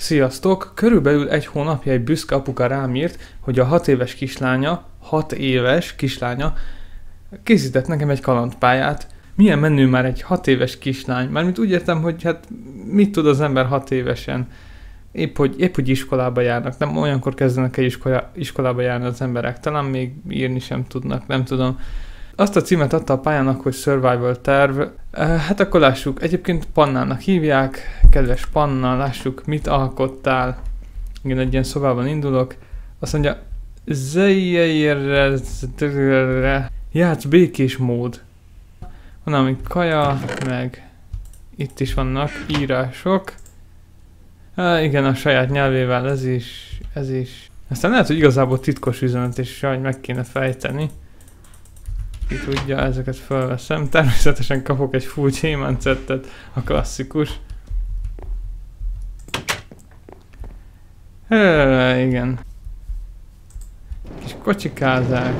Sziasztok! Körülbelül egy hónapja egy büszke apuka rám írt, hogy a 6 éves kislánya készített nekem egy kalandpályát. Milyen menő már egy 6 éves kislány? Mármint úgy értem, hogy hát mit tud az ember 6 évesen? Épp hogy iskolába járnak, nem olyankor kezdenek el iskolába járni az emberek, talán még írni sem tudnak, nem tudom. Azt a címet adta a pályának, hogy Survival terv. Hát akkor lássuk, egyébként Pannának hívják, kedves Panna, lássuk, mit alkottál. Igen, egy ilyen szobában indulok. Azt mondja, játsz békés mód. Van ami kaja, meg itt is vannak írások. Igen, a saját nyelvével ez is. Aztán lehet, hogy igazából titkos üzenet, és sajnos meg kéne fejteni. Ki tudja, ezeket felveszem. Természetesen kapok egy full gyémántsettet, a klasszikus. Igen. Kis kocsikázás.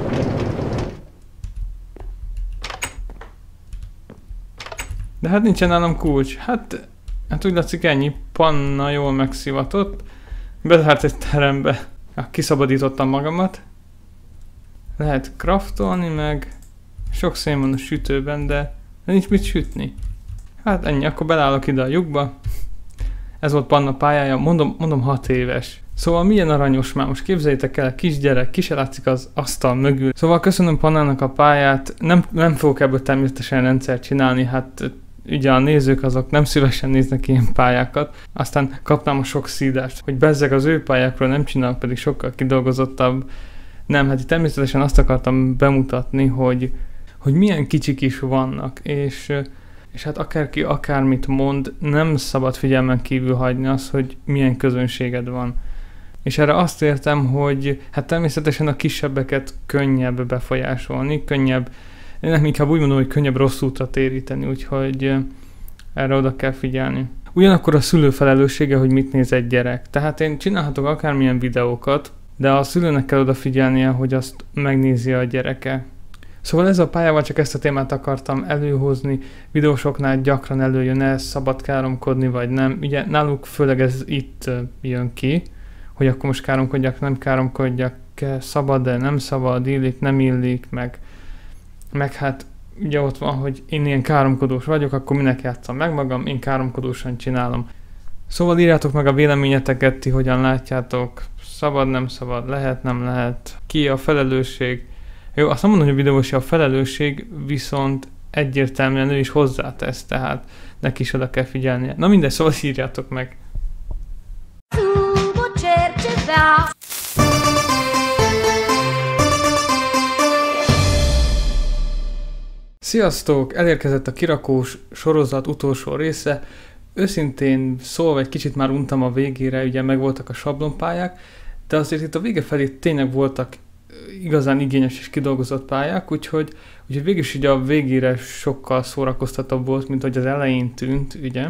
De hát nincsen nálam kulcs. Hát úgy látszik ennyi. Panna jól megszivatott. Bezárt egy terembe. Kiszabadítottam magamat. Lehet craftolni, meg sok szén van a sütőben, de nincs mit sütni. Hát ennyi, akkor belállok ide a lyukba. Ez volt Panna pályája, mondom 6 éves. Szóval milyen aranyos már, most képzeljétek el, kisgyerek, ki se látszik az asztal mögül. Szóval köszönöm Pannának a pályát, nem fogok ebből természetesen rendszert csinálni, hát ugye a nézők azok nem szívesen néznek ilyen pályákat. Aztán kaptam a sok szídást, hogy bezzeg az ő pályákról nem csinálok, pedig sokkal kidolgozottabb. Nem, hát itt természetesen azt akartam bemutatni, hogy milyen kicsik is vannak, és hát akárki akármit mond, nem szabad figyelmen kívül hagyni azt, hogy milyen közönséged van. És erre azt értem, hogy hát természetesen a kisebbeket könnyebb befolyásolni, nem inkább úgy mondom, hogy könnyebb rossz útra téríteni, úgyhogy erre oda kell figyelni. Ugyanakkor a szülő felelőssége, hogy mit néz egy gyerek. Tehát én csinálhatok akármilyen videókat, de a szülőnek kell odafigyelnie, hogy azt megnézi a gyereke. Szóval ezzel a pályával csak ezt a témát akartam előhozni. Videósoknál gyakran előjön ez, szabad káromkodni vagy nem. Ugye náluk főleg ez itt jön ki, hogy akkor most káromkodjak, nem káromkodjak, szabad, de nem szabad, illik, nem illik, meg hát ugye ott van, hogy én ilyen káromkodós vagyok, akkor minek játszom meg magam, én káromkodósan csinálom. Szóval írjátok meg a véleményeteket, ti hogyan látjátok, szabad, nem szabad, lehet, nem lehet, ki a felelősség. Jó, azt nem mondom, hogy a videós a felelősség, viszont egyértelműen ő is hozzátesz, tehát neki is oda kell figyelnie. Na mindegy, szóval írjátok meg. Sziasztok! Elérkezett a kirakós sorozat utolsó része. Őszintén szólva egy kicsit már untam a végére, ugye megvoltak a sablonpályák, de azért itt a vége felé tényleg voltak igazán igényes és kidolgozott pályák, úgyhogy végül is ugye a végére sokkal szórakoztatóbb volt, mint hogy az elején tűnt, ugye.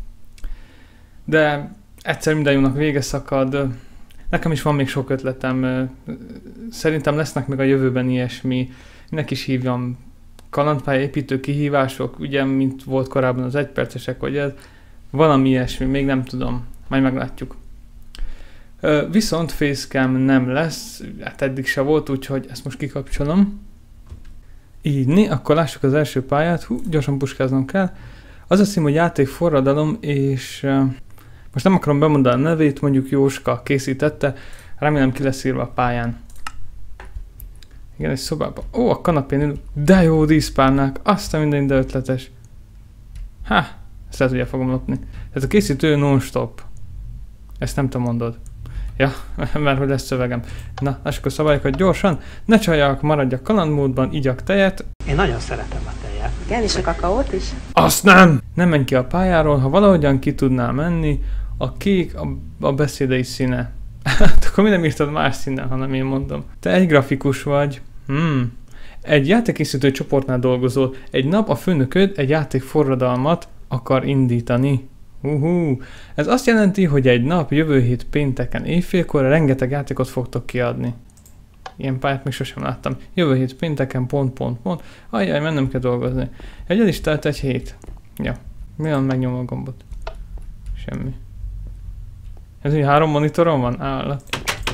De egyszer minden jónak vége szakad. Nekem is van még sok ötletem. Szerintem lesznek még a jövőben ilyesmi. Minek is hívjam, kalandpálya építő kihívások, ugye, mint volt korábban az egypercesek, vagy ez. Valami ilyesmi, még nem tudom. Majd meglátjuk. Viszont facecam nem lesz, hát eddig se volt, úgyhogy ezt most kikapcsolom. Így, akkor lássuk az első pályát. Gyorsan puskáznom kell. Az a cím, hogy játékforradalom, és most nem akarom bemondani a nevét, mondjuk Jóska készítette, remélem ki lesz írva a pályán. Igen, egy szobában. Ó, a kanapén ülünk. De jó díszpárnák, azt a minden, de ötletes. Ezt lehet, ugye fogom lopni. Ez a készítő non-stop. Ezt nem te mondod. Ja, mert hogy lesz szövegem. Na, lássuk a szabályokat gyorsan. Ne csaljak, maradjak kalandmódban, igyak tejet. Én nagyon szeretem a tejet. Igen, és a kakaót is? Azt nem! Nem menj ki a pályáról, ha valahogyan ki tudnál menni, a kék a beszédei színe. Hát akkor mi nem írtad más színen, hanem én mondom. Te egy grafikus vagy. Egy játékkészítő csoportnál dolgozol. Egy nap a főnököd egy játékforradalmat akar indítani. Ez azt jelenti, hogy egy nap jövő hét pénteken éjfélkor rengeteg játékot fogtok kiadni. Ilyen pályát még sosem láttam. Jövő hét pénteken ... Ajjaj, mennem kell dolgozni. El is telt egy hét. Ja. Mi van, megnyom a gombot? Semmi. Ez így 3 monitoron van? Állat.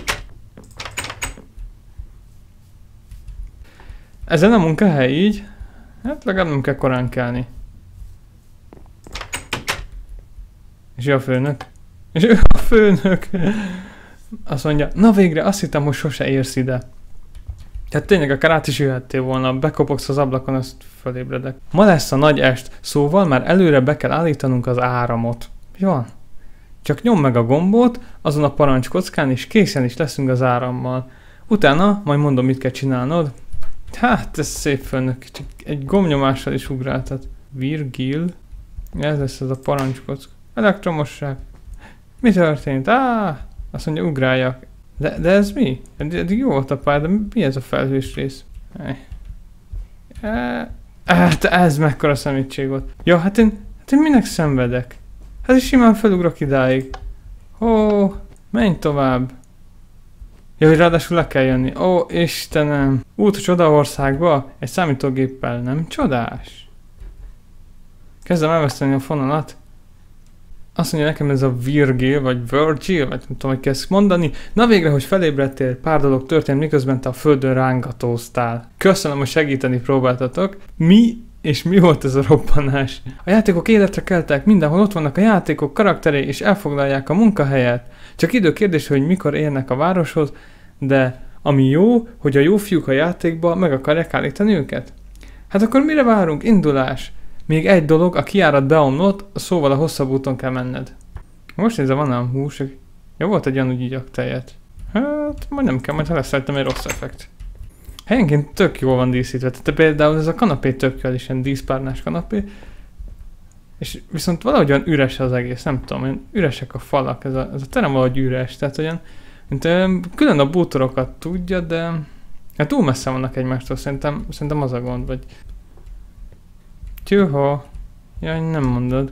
Ezen a munkahely így? Hát legalább nem kell korán kelni. És ő a főnök. És ő a főnök. Azt mondja, na végre, azt hittem, hogy sose érsz ide. Tehát tényleg akár át is jöhettél volna, bekopogsz az ablakon, azt fölébredek. Ma lesz a nagy est, szóval már előre be kell állítanunk az áramot. Mi van? Csak nyomd meg a gombot, azon a parancskockán, és készen is leszünk az árammal. Utána majd mondom, mit kell csinálnod. Hát, ez szép főnök, csak egy gombnyomással is ugráltat. Virgil. Ez lesz az a parancskocka. Elektromosság. Mi történt? Azt mondja, ugráljak. De ez mi? Eddig jó volt a pálya, de mi ez a felhős rész? Hát ez mekkora szemétség volt. Ja, hát én minek szenvedek? Hát is simán felugrok idáig. Ó, menj tovább. Ja, hogy ráadásul le kell jönni. Ó, Istenem. Út a Csodaországba egy számítógéppel, nem csodás? Kezdem elveszteni a fonalat. Azt mondja nekem ez a Virgil, vagy Virgil, vagy nem tudom, hogy kezd mondani. Na végre, hogy felébredtél, pár dolog történt, miközben te a földön rángatóztál. Köszönöm, hogy segíteni próbáltatok. Mi volt ez a robbanás? A játékok életre keltek, mindenhol ott vannak a játékok karakterei, és elfoglalják a munkahelyet. Csak idő kérdés, hogy mikor érnek a városhoz, de ami jó, hogy a jó fiúk a játékba meg akarják állítani őket. Hát akkor mire várunk? Indulás! Még egy dolog, a kijárat beomlott, szóval a hosszabb úton kell menned. Most nézze, van ám hús. Jó, volt egy olyan úgy igyak tejet. Hát, majd nem kell, majd ha lesz rajtam egy rossz effekt. Helyenként tök jól van díszítve. Tehát például ez a kanapé tök jól is, ilyen díszpárnás kanapé. És viszont valahogy olyan üres az egész, nem tudom, olyan üresek a falak, ez a terem valahogy üres, tehát olyan, mint külön a bútorokat tudja, de hát túl messze vannak egymástól, szerintem az a gond, vagy tűha, jaj, nem mondod.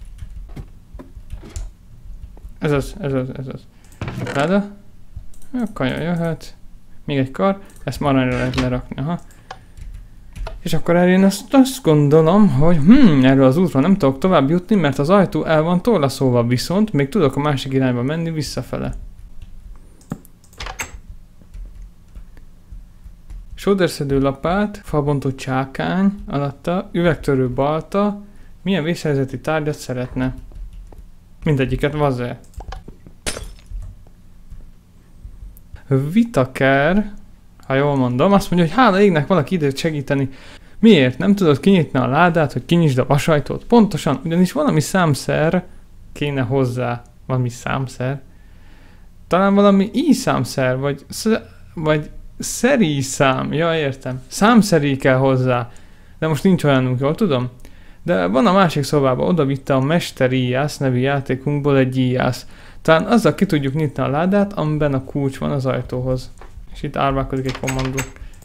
Ez az. Láda? A kaja jöhet. Még egy kar, ezt már arra lehet lerakni, aha. És akkor én azt gondolom, hogy erről az útról nem tudok tovább jutni, mert az ajtó el van torlaszolva, viszont még tudok a másik irányba menni visszafele. Sódérszedő lapát, falbontó csákány, alatta üvegtörő balta, milyen vészhelyzeti tárgyat szeretne. Mindegyiket vaze. Vitaker, ha jól mondom, azt mondja, hogy hála égnek valaki időt segíteni. Miért? Nem tudod kinyitni a ládát, hogy kinyisd a vasajtót? Pontosan, ugyanis valami számszer kéne hozzá. Valami számszer? Talán valami i-számszer, vagy szeri-szám. Ja, értem. Számszeri kell hozzá. De most nincs olyanunk, jól tudom? De van a másik szobában, oda vitte a Mester Íjász nevű játékunkból egy íjász. Talán azzal ki tudjuk nyitni a ládát, amiben a kulcs van az ajtóhoz. És itt árválkodik egy kommandó.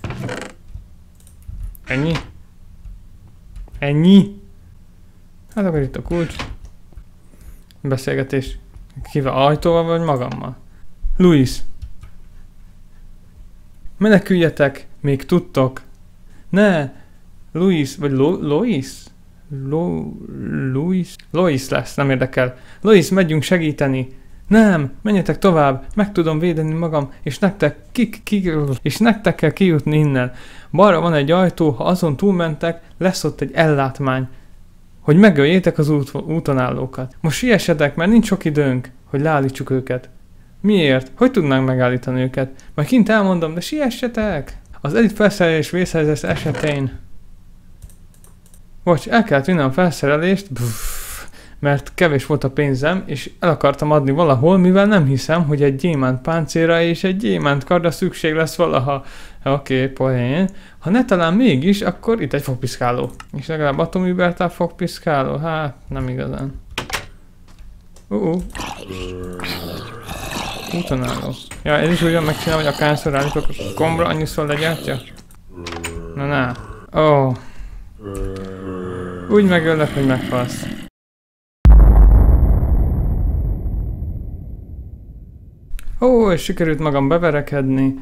Ennyi? Ennyi? Hát akkor itt a kulcs. Beszélgetés. Kivel? Ajtóval vagy magammal? Louis. Meneküljetek, még tudtok. Ne! Louis, vagy Lois? Lois lesz, nem érdekel. Lois, megyünk segíteni. Nem, menjetek tovább, meg tudom védeni magam, és nektek kell kijutni innen. Balra van egy ajtó, ha azon túlmentek, lesz ott egy ellátmány, hogy megöljétek az úton állókat. Most siessetek, mert nincs sok időnk, hogy leállítsuk őket. Miért? Hogy tudnánk megállítani őket? Majd kint elmondom, de siessetek! Az elit felszerelés vészhelyzet esetén... Bocs, el kellett vinnem a felszerelést, mert kevés volt a pénzem, és el akartam adni valahol, mivel nem hiszem, hogy egy gyémánt páncélra és egy gyémánt kardra szükség lesz valaha. Oké, poén. Ha ne talán mégis, akkor itt egy fogpiszkáló. És legalább atomübertáv fogpiszkáló? Hát, nem igazán. Úton álló. Ja, ez is ugyan megcsinálom, hogy akárszor állítok a gombra, annyiszor legyártja? Na. Ó. Úgy megöllek, hogy meghalsz. Ó, és sikerült magam beverekedni.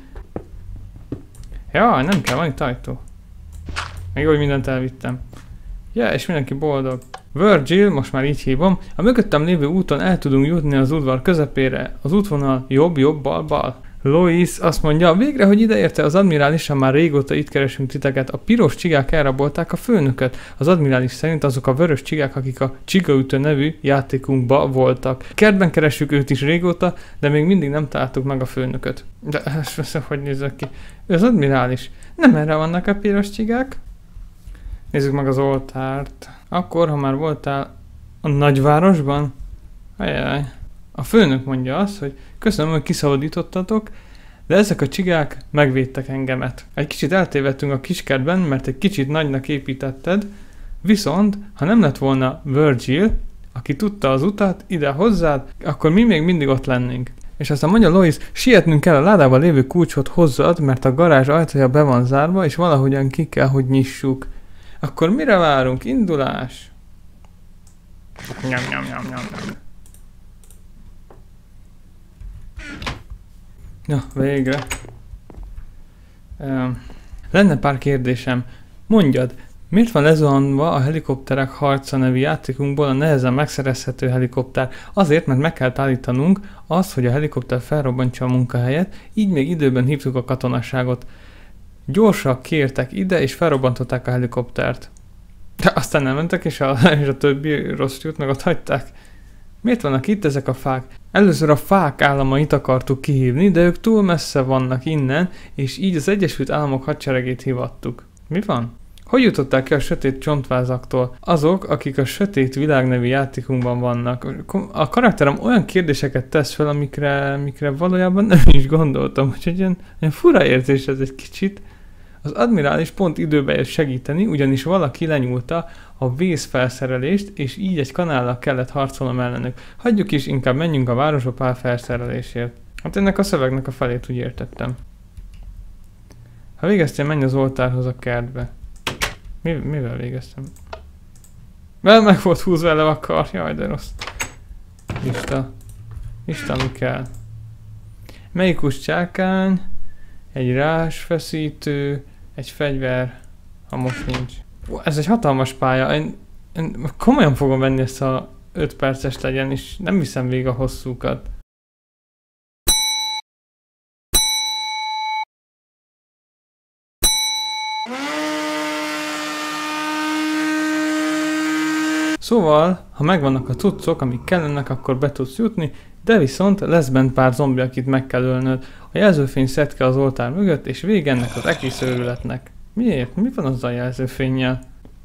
Jaj, nem kell, van itt ajtó. Még jó, hogy mindent elvittem. Ja, és mindenki boldog. Virgil, most már így hívom, a mögöttem lévő úton el tudunk jutni az udvar közepére. Az útvonal jobb, bal. Lois azt mondja, végre, hogy ideérte az admirálissal, már régóta itt keresünk titeket. A piros csigák elrabolták a főnököt. Az admirális szerint azok a vörös csigák, akik a Csigaütő nevű játékunkba voltak. Kertben keressük őt is régóta, de még mindig nem találtuk meg a főnököt. De hogy nézek ki? Ő az admirális. Nem erre vannak a piros csigák? Nézzük meg az oltárt. Akkor, ha már voltál a nagyvárosban? Ajaj. A főnök mondja azt, hogy köszönöm, hogy kiszabadítottatok, de ezek a csigák megvédtek engemet. Egy kicsit eltévedtünk a kiskertben, mert egy kicsit nagynak építetted, viszont, ha nem lett volna Virgil, aki tudta az utat ide hozzád, akkor mi még mindig ott lennénk. És aztán mondja Lois, sietnünk kell, a ládában lévő kulcsot hozzad, mert a garázs ajtaja be van zárva, és valahogyan ki kell, hogy nyissuk. Akkor mire várunk? Indulás! Nyom. Na, végre. Lenne pár kérdésem. Mondjad, miért van lezuhanva a Helikopterek harca nevű játékunkból a nehezen megszerezhető helikopter? Azért, mert meg kell állítanunk azt, hogy a helikopter felrobbantja a munkahelyet, így még időben hívtuk a katonaságot. Gyorsan kértek ide, és felrobbantották a helikoptert. De aztán nem mentek, és a többi rossz jut, meg ott hagyták. Miért vannak itt ezek a fák? Először a fák államait akartuk kihívni, de ők túl messze vannak innen, és így az Egyesült Államok hadseregét hívattuk. Mi van? Hogy jutották ki a sötét csontvázaktól? Azok, akik a Sötét Világ nevű játékunkban vannak. A karakterem olyan kérdéseket tesz fel, amikre valójában nem is gondoltam, úgyhogy ilyen fura érzés ez egy kicsit. Az admirális pont időbe jött segíteni, ugyanis valaki lenyúlta a vészfelszerelést, és így egy kanállal kellett harcolnom ellenük. Hagyjuk is, inkább menjünk a városba pár felszerelésért. Hát ennek a szövegnek a felét úgy értettem. Ha végeztél, menj az oltárhoz a kertbe. Mivel végeztem? Mert meg volt húzva ele a kar, jaj de rossz. Isten, mi kell. Melyikus csákány, egy rásfeszítő, egy fegyver, ha most nincs. Ez egy hatalmas pálya, én komolyan fogom venni ezt a 5 perces legyen, és nem viszem végig a hosszúkat. Szóval, ha megvannak a cuccok, amik kellenek, akkor be tudsz jutni, de viszont lesz bent pár zombi, akit meg kell ölnöd. A jelzőfény szed ki az oltár mögött, és vége ennek az egész őrületnek. Miért? Mi van azzal a jelzőfénnyel?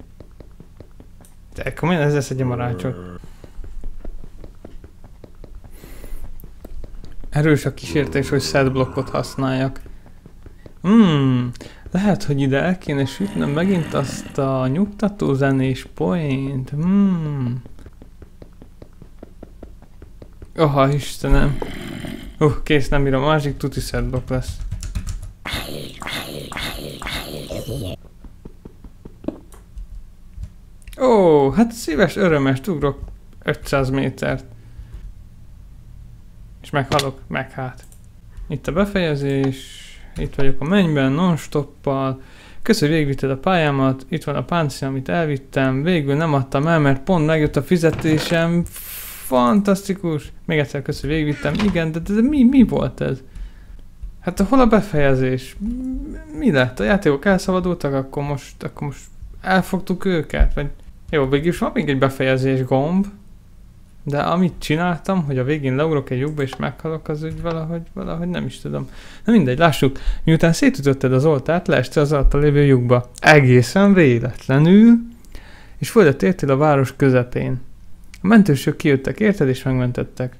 De komolyan ez lesz egy marácsot. Erős a kísértés, hogy set blokkot használjak. Lehet, hogy ide el kéne sütnöm megint azt a nyugtató zenés point. Oha, Istenem. Kész, nem bírom, a másik tuti set block lesz. Hát szíves, örömes, ugrok 500 métert. És meghalok, hát. Itt a befejezés. Itt vagyok a mennyben, non-stoppal. Köszönöm, hogy végigvitted a pályámat. Itt van a páncél, amit elvittem. Végül nem adtam el, mert pont megjött a fizetésem. Fantasztikus. Még egyszer köszönöm, hogy végigvittem. Igen, de mi volt ez? Hát hol a befejezés? Mi lett? A játékok elszabadultak, akkor most elfogtuk őket? Vagy... Jó, végülis van még egy befejezés gomb. De amit csináltam, hogy a végén leugrok egy lyukba és meghalok, az úgy valahogy nem is tudom. Na mindegy, lássuk. Miután szétütötted az oltárt, leestél az alatt a lévő lyukba. Egészen véletlenül. És földet értél a város közepén. A mentősök kijöttek érted és megmentettek.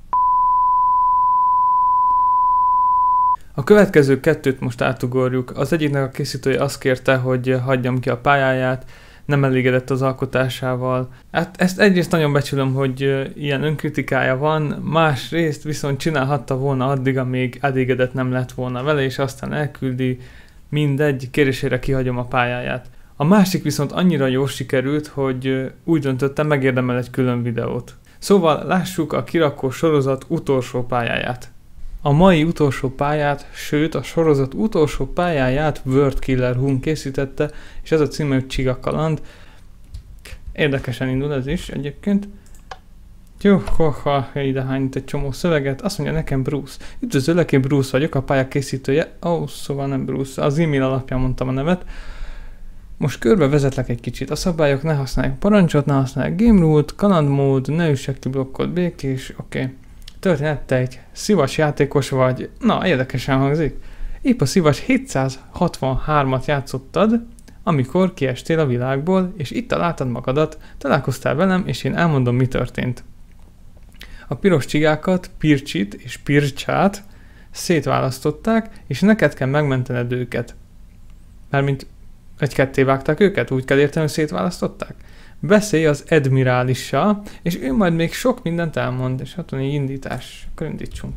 A következő 2-t most átugorjuk. Az egyiknek a készítője azt kérte, hogy hagyjam ki a pályáját, nem elégedett az alkotásával. Hát ezt egyrészt nagyon becsülöm, hogy ilyen önkritikája van, másrészt viszont csinálhatta volna addig, amíg elégedett nem lett volna vele, és aztán elküldi, mindegy, kérésére kihagyom a pályáját. A másik viszont annyira jól sikerült, hogy úgy döntöttem, megérdemel egy külön videót. Szóval lássuk a Kirakó sorozat utolsó pályáját. A mai utolsó pályát, sőt a sorozat utolsó pályáját World Killer Hun készítette, és ez a címe, hogy Csiga kaland. Érdekesen indul ez is egyébként. Jó, ha idehány itt egy csomó szöveget. Azt mondja nekem Bruce. Üdvözöllek, én Bruce vagyok, a pálya készítője. Szóval nem Bruce, az e-mail alapján mondtam a nevet. Most körbe vezetlek egy kicsit. A szabályok: ne használják parancsot, ne használják game rule-t, kalandmód, ne üssek ki blokkot, békés, oké. Történet: te egy szivas játékos vagy. Na, érdekesen hangzik. Épp a szivas 763-at játszottad, amikor kiestél a világból, és itt találtad magadat, találkoztál velem, és én elmondom, mi történt. A piros csigákat, Pircsit és Pircsát szétválasztották, és neked kell megmentened őket. Mármint egy-ketté vágták őket, úgy kell érteni, hogy szétválasztották. Beszélj az admirálissal, és ő majd még sok mindent elmond, és hát van egy indítás. Akkor indítsunk.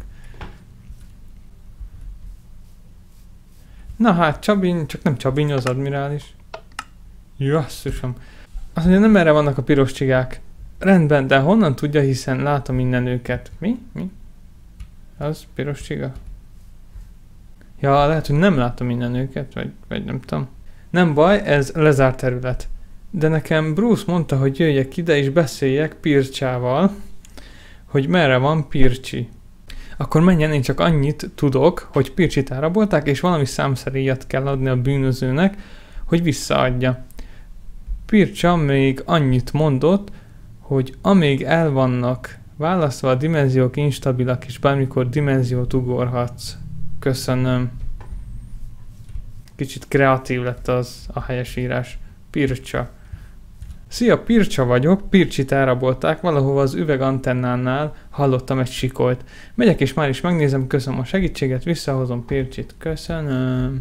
Na hát, Csabin, csak nem Csabin az admirális. Jasszusom. Azt mondja, nem erre vannak a piros csigák. Rendben, de honnan tudja, hiszen látom innen őket. Mi? Az piros csiga? Ja, lehet, hogy nem látom innen őket, vagy nem tudom. Nem baj, ez lezárt terület. De nekem Bruce mondta, hogy jöjjek ide és beszéljek Pircsával, hogy merre van Pircsi. Akkor menjen, én csak annyit tudok, hogy Pircsit elrabolták, és valami számszeríjat kell adni a bűnözőnek, hogy visszaadja. Pircsa még annyit mondott, hogy amíg el vannak választva a dimenziók instabilak, és bármikor dimenziót ugorhatsz. Köszönöm. Kicsit kreatív lett az a helyesírás. Pircsa. Szia, Pircsa vagyok, Pircsit elrabolták, valahova az üvegantennánál hallottam egy sikolyt. Megyek és már is megnézem, köszönöm a segítséget, visszahozom Pircsit, köszönöm.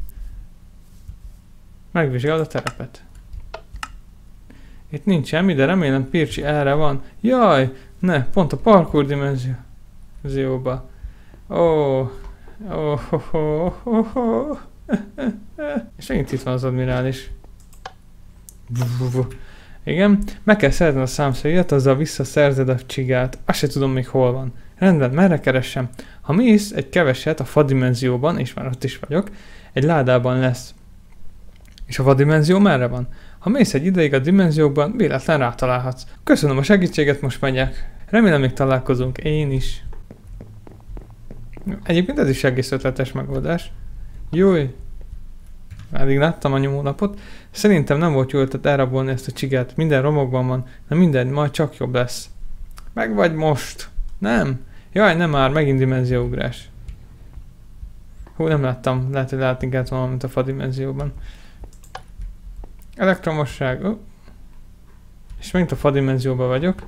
Megvizsgálod a terepet. Itt nincs semmi, de remélem Pircsi erre van. Jaj, ne, pont a parkour dimenzióba. És megint itt van az admirális. Igen, meg kell szerzni a számszerűet, azzal visszaszerzed a csigát. Azt se tudom még hol van. Rendben, merre keressem? Ha mész egy keveset a fadimenzióban, és már ott is vagyok, egy ládában lesz. És a fadimenzió merre van? Ha mész egy ideig a dimenziókban, véletlen rátalálhatsz. Köszönöm a segítséget, most megyek. Remélem még találkozunk, én is. Egyébként ez is egész ötletes megoldás. Júj. Eddig láttam a nyomólapot. Szerintem nem volt jó ötlet elrabolni ezt a csigát. Minden romokban van. Na mindegy, majd csak jobb lesz. Meg vagy most. Nem. Jaj, nem már, megint dimenzióugrás. Hú, nem láttam. Lehet, hogy látni kellett valamit a fadimenzióban. Elektromosság. És megint a fadimenzióban vagyok.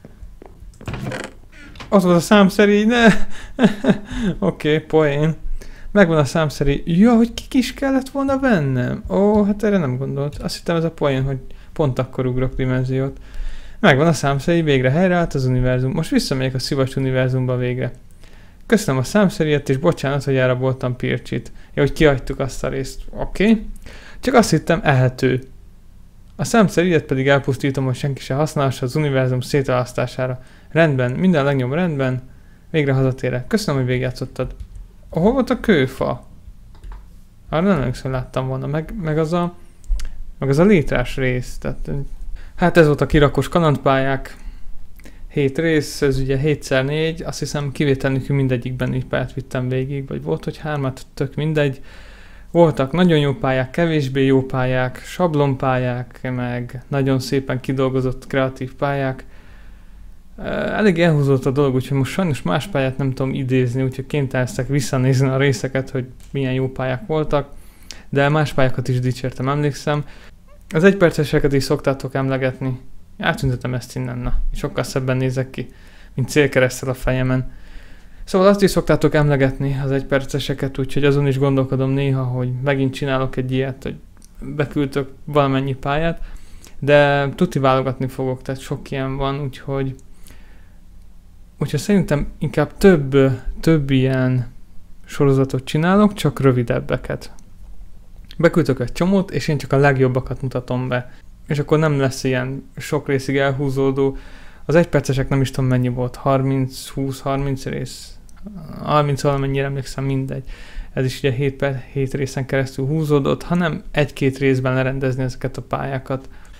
Ott volt a számszerű, ne! Oké, poén. Megvan a számszerű. Ja, hogy ki is kellett volna vennem. Ó, hát erre nem gondolt. Azt hittem ez a poén, hogy pont akkor ugrok dimenziót. Megvan a számszerű, végre helyreállt az univerzum. Most visszamegyek a szivas univerzumba végre. Köszönöm a számszerűet, és bocsánat, hogy elraboltam Pircsit. Ja, hogy kihagytuk azt a részt. Oké. Csak azt hittem ehető. A számszerűet pedig elpusztítom, hogy senki se használhassa az univerzum szétválasztására. Rendben, minden legnagyobb rendben. Végre hazatérek. Köszönöm, hogy végigjátszottad. Hol volt a kőfa? Arra nem emlékszem, láttam volna. Meg az a létrás rész. Tehát, hát ez volt a kirakós kalandpályák. 7 rész, ez ugye 7x4. Azt hiszem kivétel nélkül mindegyikben így pályát vittem végig. Vagy volt, hogy 3, tök mindegy. Voltak nagyon jó pályák, kevésbé jó pályák, sablonpályák, meg nagyon szépen kidolgozott kreatív pályák. Elég elhúzott a dolog, úgyhogy most sajnos más pályát nem tudom idézni, úgyhogy kénytelen leszek visszanézni a részeket, hogy milyen jó pályák voltak, de más pályákat is dicsértem, emlékszem. Az egyperceseket is szoktátok emlegetni. Átüntetem ezt innen, na, sokkal szebben nézek ki, mint célkereszttel a fejemen. Szóval azt is szoktátok emlegetni, az egyperceseket, úgyhogy azon is gondolkodom néha, hogy megint csinálok egy ilyet, hogy beküldtök valamennyi pályát, de tuti válogatni fogok, tehát sok ilyen van, úgyhogy szerintem inkább több ilyen sorozatot csinálok, csak rövidebbeket. Beküldtök egy csomót, és én csak a legjobbakat mutatom be. És akkor nem lesz ilyen sok részig elhúzódó. Az egypercesek nem is tudom mennyi volt, 20-30 rész. 30 valamennyire emlékszem, mindegy. Ez is ugye 7 részen keresztül húzódott, hanem 1-2 részben lerendezni ezeket a pályákat.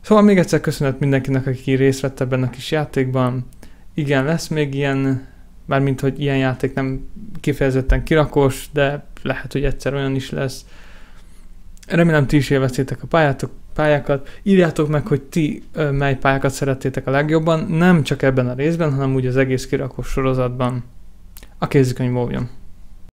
Szóval még egyszer köszönet mindenkinek, aki részt vett ebben a kis játékban. Igen, lesz még ilyen, mármint hogy ilyen játék nem kifejezetten kirakós, de lehet, hogy egyszer olyan is lesz. Remélem ti is élveztétek a pályákat. Írjátok meg, hogy ti mely pályákat szerettétek a legjobban, nem csak ebben a részben, hanem úgy az egész kirakós sorozatban. A kézikönyv óvjon!